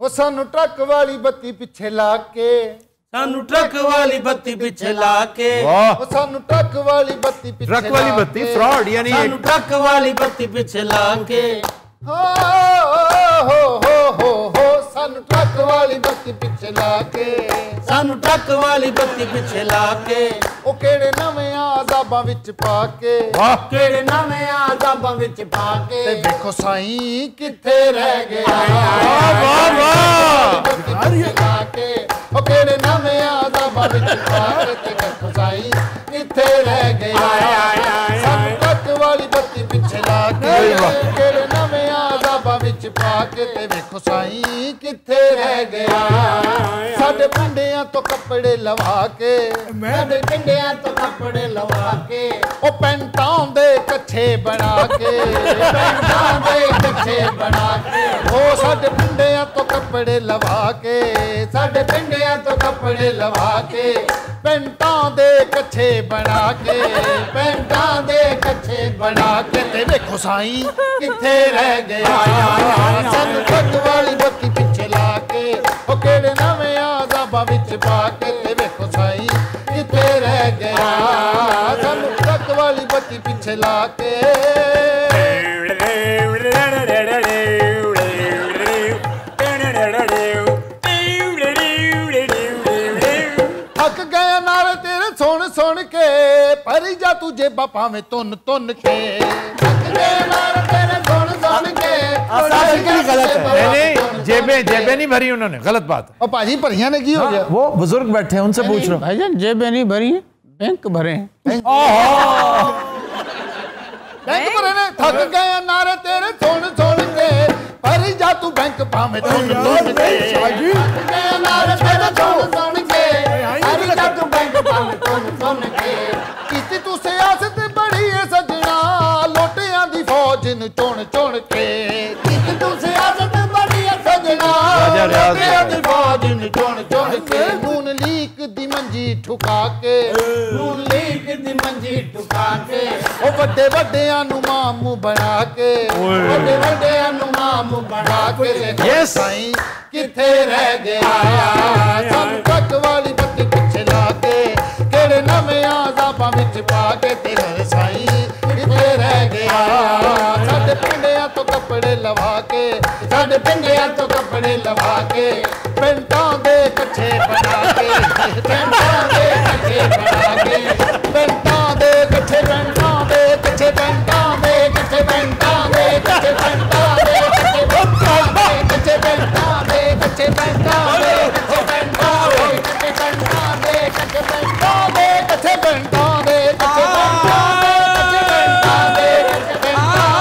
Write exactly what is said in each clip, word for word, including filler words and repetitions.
ओ सानू ट्रक वाली बत्ती पिछे ला के, सानू ट्रक वाली बत्ती पिछे ला के, ओ सानू ट्रक वाली बत्ती पिछे ट्रक वाली बत्ती फ्रॉड यानी सानू ट्रक वाली बत्ती पिछे ला के, हो हो हो हो हो सानू ट्रक वाली बत्ती पिछे ला के, सानू ट्रक वाली बत्ती पिछे ला के, ओ केड़े नਵੇਂ आदाबां विच पा के, वाह केड़े नਵੇਂ आदाबां विच पा के, ते देखो साईं किथे रह गया, वाह वाह वाह ला के, ओ केड़े नਵੇਂ आदाबां विच पा के, ते देखो साईं किथे रह गया, सानू ट्रक वाली बत्ती पिछे ला के, केड़े नਵੇਂ आदाबां विच पा के, ते देखो साईं किथे रह गया, साडे पिंडियां तो कपड़े लवा के, साडे पिंडियां तो कपड़े लवा के, ओ पैंटां दे कच्छे बना के, पैंटां दे कच्छे बना के, ओ साडे पिंडियां तो कपड़े लवा के, साडे पिंडियां तो कपड़े लवा के, पैंटां दे कच्छे बना के, पैंटां दे कच्छे बना के, ते देखो साईं किथे रह गया, सानू ट्रक वाली बत्ती पिछे ला के, ओ केड़े नਵੇਂ आदाबां विच पा के, ते देखो साईं किथे रह गया, सानू ट्रक वाली बत्ती पिछे ला के, थक गया नारे तेरे सुन सुन के, भरी जा तू जेबा भावें तुन तुन के, थक गया नारे तेरे सुन सुन के, गलत है। नहीं नहीं जेबें जेबें नहीं भरी उन्होंने, गलत बात है। और भाजी भरिया ने की हो गया, वो बुजुर्ग बैठे हैं उनसे पूछ रहा हूँ। भाईजान जेबें नहीं भरी हैं, बैंक भरे हैं। बैंक भरे ने, थक गया नारे तेरे सुन सुन के, भरी जा तू बैंक भावें तुन तुन के, थक गया नारे तेरे सुन सुन के, भरी जा तू बैंक भावें तुन तुन के, कीती तू सियासत बड़ी है सजना, लोटियां दी फौज नूं चुन चुन के, कीती तू सियासत बड़ी है सजना, लोटियां दी फौज नूं चुन चुन के, नून लीक दी मंजी ठुका के, नून लीक दी मंजी ठुका के, ओ वड्डे वड्डियां नूं मामू बना के, वड्डे वड्डियां नूं मामू बना के, ये साईं किथे रह गया, सानू ट्रक वाली बत्ती पिछे ला के, केड़े नਵੇਂ आदाबां विच पा के, तेरे साईं किथे रह गया, साडे पिंडियां तो कपड़े लवा के, साडे पिंडियां तो कपड़े लवा के, पैंटां दे कच्छे बना के, पैंटां दे कच्छे बना के, पैंटां दे कच्छे पैंटां दे कच्छे पैंटां दे कच्छे पैंटां दे कच्छे पैंटां दे कच्छे पैंटां दे कच्छे पैंटां दे कच्छे पैंटां दे कच्छे पैंटां दे कच्छे पैंटां दे कच्छे पैंटां दे कच्छे पैंटां दे कच्छे पैंटां दे कच्छे पैंटां दे कच्छे पैंटां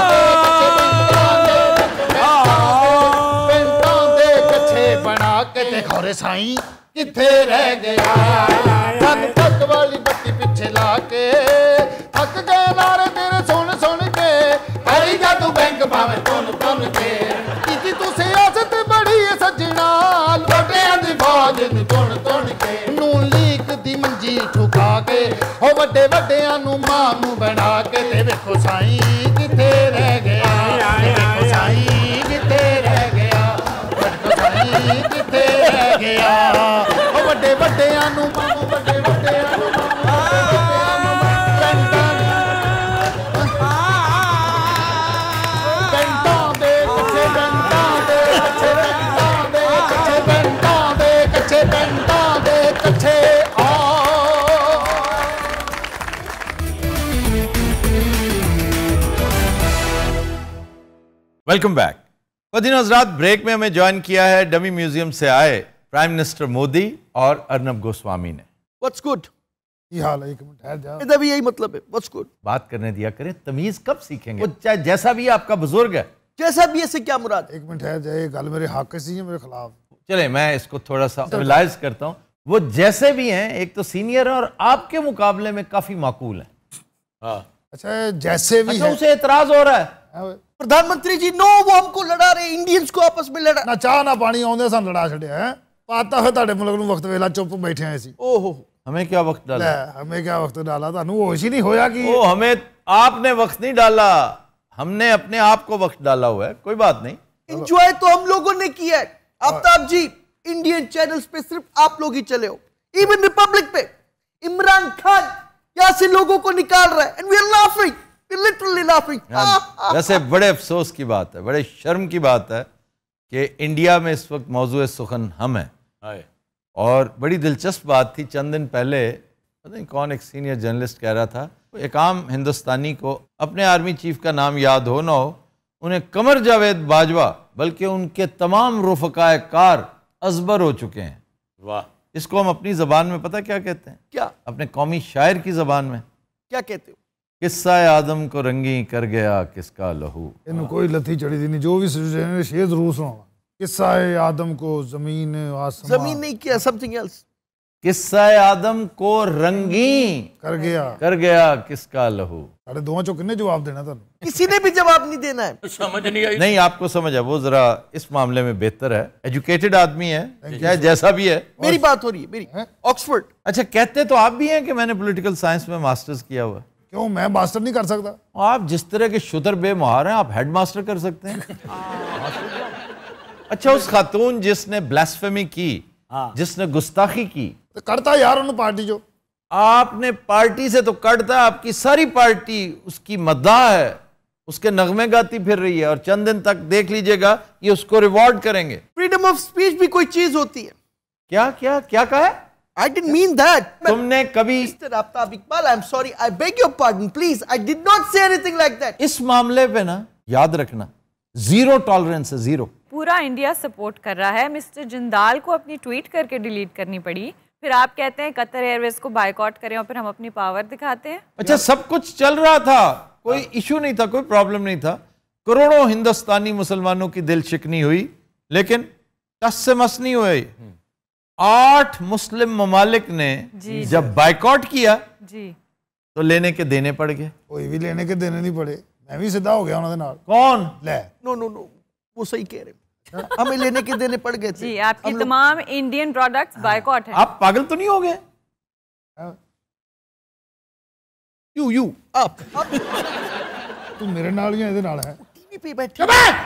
दे पैंटां दे कच्छे बना के, ते खौरे साईं किथे रह गया, सानू ट्रक वाली बत्ती पिछे ला के, थक गए नारे तेरे सुन सुन के, भरी जा तू बैंक भावें तुन तुन के, कीती तू सियासत बड़ी है सजना, लोटियां दी फौज नूं तुन तुन के, नून लीक दी मंजी ठुका के, ओ वड्डे वड्डियां नूं मामू बना के, ते वेखो साईं किथे रह गया, ते वेखो साईं किथे रह गया, वेखो साईं किथे रह गया, ओ वड्डे वड्डियां नूं मामू वड्डे वड्डियां नूं वेलकम बैक। वदीन हजरात, ब्रेक में हमें ज्वाइन किया है डमी म्यूजियम से आए प्राइम मिनिस्टर मोदी और अर्नब गोस्वामी ने। What's good? ये हाल है, एक मिनट ठहर जाओ, इधर भी यही मतलब है, व्हाट्स गुड? बात करने दिया करें, तमीज कब सीखेंगे? वो चाहे जैसा भी आपका बुजुर्ग है, जैसा भी ऐसे क्या मुराद? एक मिनट ठहर जाए, गल मेरे हक से है, मेरे खिलाफ। चले मैं इसको थोड़ा सा रियलाइज करता हूँ, वो जैसे भी हैं एक तो सीनियर है और आपके मुकाबले में काफी माकूल है। हाँ अच्छा जैसे भी अच्छा, है, उसे एतराज हो रहा है। प्रधानमंत्री जी नो, वो हमको लड़ा रहे, इंडियंस को आपस में लड़ा, ना चाह ना पानी आउंदे सन लड़ा छड़िया है, पाता है तुहाडे मुल्क नूं वक्त वेला चुप बैठे हैं सी। ओहो, हमें क्या वक्त डाला? हमें क्या वक्त डाला, तुहानू होश ही नहीं होया कि ओ, हमें आपने वक्त नहीं डाला, हमने अपने आप को वक्त डाला हुआ है। कोई बात नहीं, एंजॉय तो हम लोगों ने किया है। आफ्ताब जी, इंडियन चैनल्स पे सिर्फ आप लोग ही चले हो, इवन रिपब्लिक पे इमरान खान यहाँ से लोगों को निकाल रहा है, and we are laughing, we are literally laughing. वैसे बड़े अफसोस की बात है, बड़े शर्म की बात है कि इंडिया में इस वक्त मौजूद सुखन हम हैं। और बड़ी दिलचस्प बात थी, चंद दिन पहले पता नहीं कौन एक सीनियर जर्नलिस्ट कह रहा था, एक आम हिंदुस्तानी को अपने आर्मी चीफ का नाम याद हो ना हो, उन्हें कमर जावेद बाजवा बल्कि उनके तमाम रुफ़क़ाए कार अजबर हो चुके हैं। वाह। इसको हम अपनी ज़बान में पता क्या कहते हैं? क्या? अपने कौमी शायर की ज़बान में क्या कहते हो? किस्सा आदम को रंगी कर गया किसका लहू। इन कोई लथी चढ़ी थी नहीं, जो भी शेर जरूर सुनाऊंगा। किस्सा आदम को जमीन आसमान, जमीन नहीं किया, समथिंग एल्स। किस्सा आदम को रंगी कर गया कर गया किसका लहू। अरे दोवां चो किन्ने जवाब देना था? किसी ने भी जवाब नहीं देना है। समझ नहीं आई। नहीं, आपको समझ है, वो जरा इस मामले में बेहतर है, एजुकेटेड आदमी है, चाहे जैसा भी है। मेरी बात हो रही है, मेरी ऑक्सफोर्ड। अच्छा, कहते तो आप भी हैं कि मैंने पॉलिटिकल साइंस में मास्टर्स किया हुआ। क्यों, मैं मास्टर नहीं कर सकता? आप जिस तरह के शुतर बेमुहार हैं, आप हेड मास्टर कर सकते हैं। अच्छा, उस खातून जिसने ब्लास्फेमी की, जिसने गुस्ताखी की, तो करता यार उन्होंने पार्टी जो आपने पार्टी से तो कटता है, आपकी सारी पार्टी उसकी मद्दाह है, उसके नगमे गाती फिर रही है, और चंद दिन तक देख लीजिएगा ये उसको रिवॉर्ड करेंगे। फ्रीडम ऑफ स्पीच भी कोई चीज होती है। क्या क्या क्या कहा है? I didn't mean that. तुमने कभी Mister Aftab Iqbal, I'm sorry. I beg your pardon, please. I did not say anything like that. इस मामले पे ना याद रखना, जीरो टॉलरेंस है, जीरो। पूरा इंडिया सपोर्ट कर रहा है। मिस्टर जिंदाल को अपनी ट्वीट करके डिलीट करनी पड़ी, फिर आप कहते हैं कतर एयरवेज को बायकॉट करें, और फिर हम अपनी पावर दिखाते हैं। अच्छा, सब कुछ चल रहा था, कोई इशू नहीं था, कोई प्रॉब्लम नहीं था, करोड़ों हिंदुस्तानी मुसलमानों की दिल शिकनी हुई, लेकिन टस से मस नहीं हुए। आठ मुस्लिम ममालिक ने जब बायकॉट किया जी तो लेने के देने पड़ गए। कोई भी लेने के देने नहीं पड़े, मैं भी सीधा हो गया उन्होंने नाल। कौन? ले नो नो नो, वो सही कह रहे, हमें लेने के देने पड़ गए थे जी। आपकी तमाम इंडियन प्रोडक्ट्स बायकॉट हैं। आप पागल तो नहीं हो गए? यू यू आप तू मेरे नाल या इहदे नाल है? टीवी पे बैठे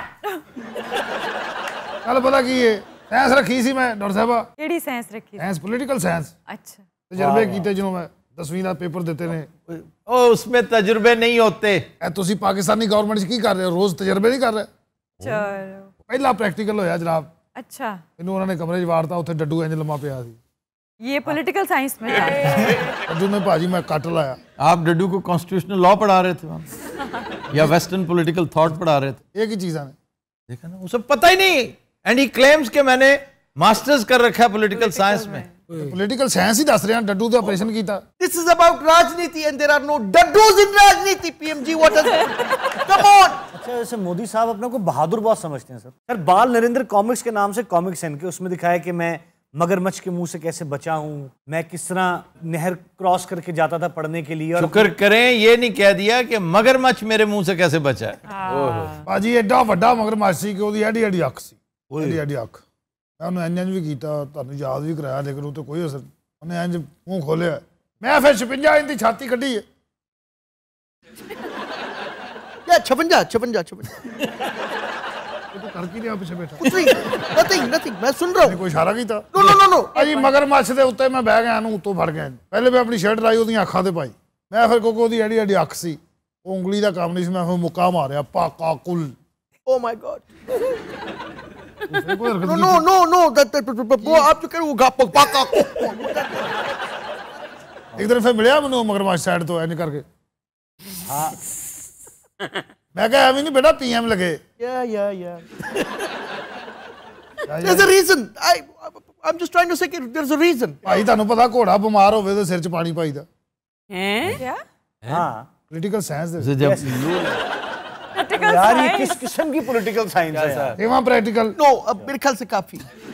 कल पता की है साइंस रखी सी मैं डॉक्टर साहबा। केड़ी साइंस रखी? Science, political science. अच्छा, तजर्बे कीते जिन्हों मैं दसवीं का पेपर देते ने। ओ, उसमें तजुर्बे नहीं होते। ए तुसी पाकिस्तानी गवर्नमेंट च की कर रहे हो? रोज तजर्बे नहीं कर रहे? चलो पहला प्रैक्टिकल होया जनाब। अच्छा, इन्हों उन्होंने कमरे च वारता, उत्थे डड्डू इंज लम्मा पिया सी। ये पॉलिटिकल साइंस में है। डड्डू ने भाजी मैं कट लाया। आप डड्डू को कॉन्स्टिट्यूशनल लॉ पढ़ा रहे थे वहां या वेस्टर्न पॉलिटिकल थॉट पढ़ा रहे थे? एक ही चीज है, देखा ना, उसे पता ही नहीं, एंड ही क्लेम्स कि मैंने मास्टर्स कर रखा है पॉलिटिकल साइंस में। पॉलिटिकल साइंस ही दस रहे हैं, डड्डू का ऑपरेशन किया। This is about राजनीति and there are no daddus in राजनीति। PMG what is come on। अच्छा, जैसे मोदी साहब अपने को बहादुर बहुत समझते हैं सर। सर, बाल नरेंद्र कॉमिक्स के नाम से कॉमिक्स हैं इनके, उसमें दिखाया कि मैं मगरमच्छ के मुंह से कैसे बचा हूँ, मैं किस तरह नहर क्रॉस करके जाता था पढ़ने के लिए। और शुक्र करें ये नहीं कह दिया कि मगरमच्छ मेरे मुंह से कैसे बचा है। भाजी एडा वड्डा मगरमच्छ सी कि ओदी एडी एडी अख सी, एडी एडी अख। मैं उन्हें इंज भी किया, तुहानू याद भी कराया, लेकिन तो कोई असर। उन्हें इंज मुंह खोलिया, मैं फिर छपंजा इंच दी छाती कड्ढी है। या छपंजा छपंजा छपंजा तू कर की नहीं पीछे बैठा? कुछ नहीं, nothing nothing, मैं सुन रहा हूँ। कोई इशारा किया? No no no no. भाजी मगरमच्छ दे उत्ते मैं बह गया, उत्तों फड़ गया। पहले मैं अपनी शर्ट लाई ओदी अखां ते पाई, मैं फिर क्योंकि ओदी एडी एडी अख सी, वो उंगली का काम नहीं सी, मैं फिर मुक्का मारिया पाका कुल। Oh my god. कोई हरकत no no no no, that वो आप जो कह रहे हो गाप पाका। एक दिन फिर मिलिया मैनू मगरमच्छ साइड तो इंज करके। हाँ मैं कहा अभी नहीं बेटा, पीएम लगे। या या या there's a reason. I I'm just trying to say there's a reason. भाई ਤੁਹਾਨੂੰ पता घोड़ा बीमार होवे तो सिर च पानी पाईदा हैं? क्या? हाँ, पॉलिटिकल साइंस दे जब यार ये किस किस्म की पॉलिटिकल साइंस है यार? एवं प्रैक्टिकल। नो, अब मेरे ख्याल से काफी।